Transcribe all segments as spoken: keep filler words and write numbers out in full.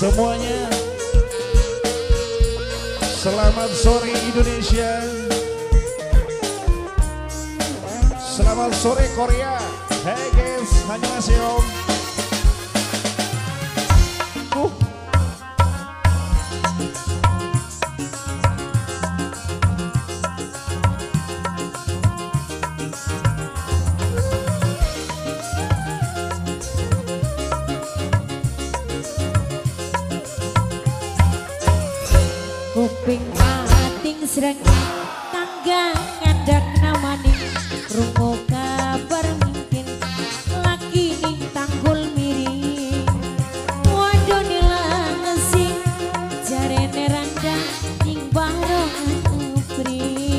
semuanya. Selamat sore Indonesia. Selamat sore Korea. Hey guys, annyeonghaseyo. Uh. Kuping ating serengit tangga ngadak namani rungo kabar mungkin laki ning tanggul miring waduh nilang ngesing jarene randa ning barongan upri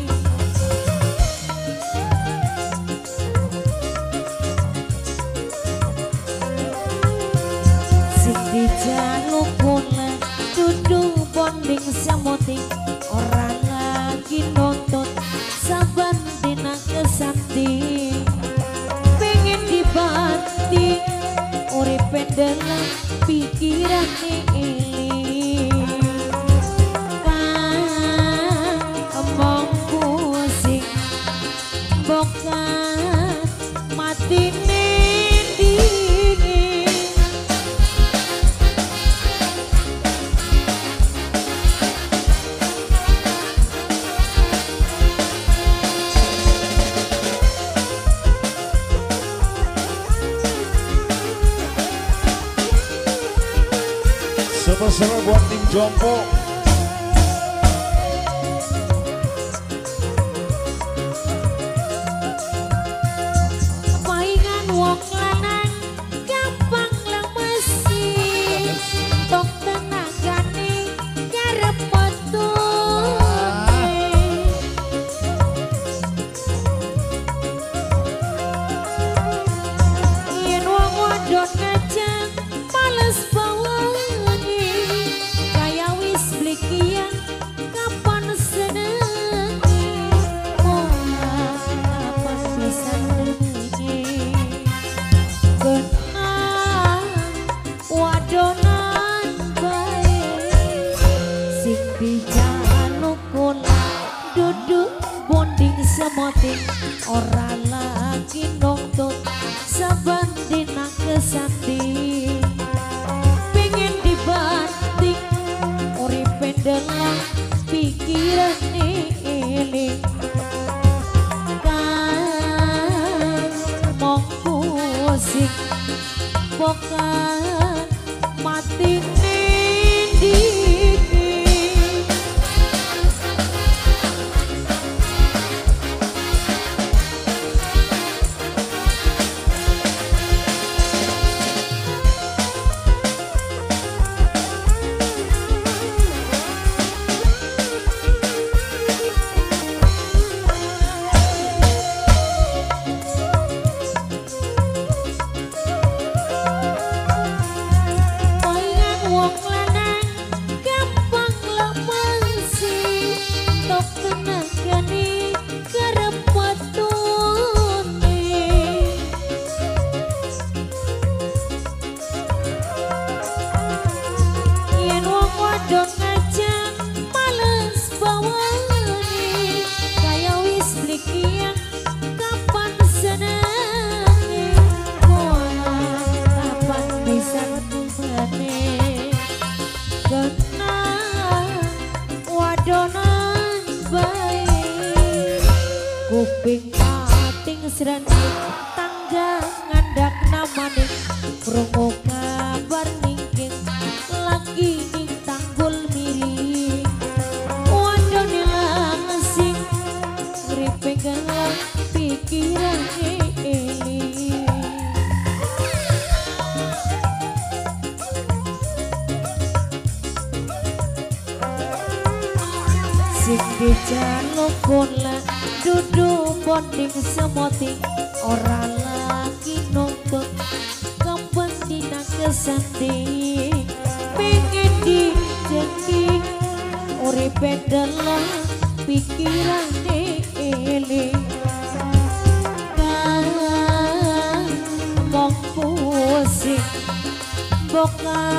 sing dijalukuna dudu bonding samoting orang lagi nonton saban dina kesanti pengen dibati uripe dalam pikiran ini kan omong pusing bukan mati Sebesar buat tim jompo. Paingan wong lanang gampang lemesi tok tenagane karep potone yen wong wadon ngajak males bawang Blikian kapan senengi mola kapan bisa nengi genang wadonan baik sing dijalukuna duduk bonding semoting ora lagi nonton saban dina kesanding pengen dibanting dalam pikiran ini kan mau pusing bukan mati nindi kuping ating serani tangga ngandak namane krungu kabar mingking lagi ning tanggul miring waduh nilang sing uripe gelap pikiran ini sing dijalukuna dudu bonding semoting orang lagi nonton kapan dina kesanding pengen dijengking uripe dalam pikiran ini kan mau pusing bukan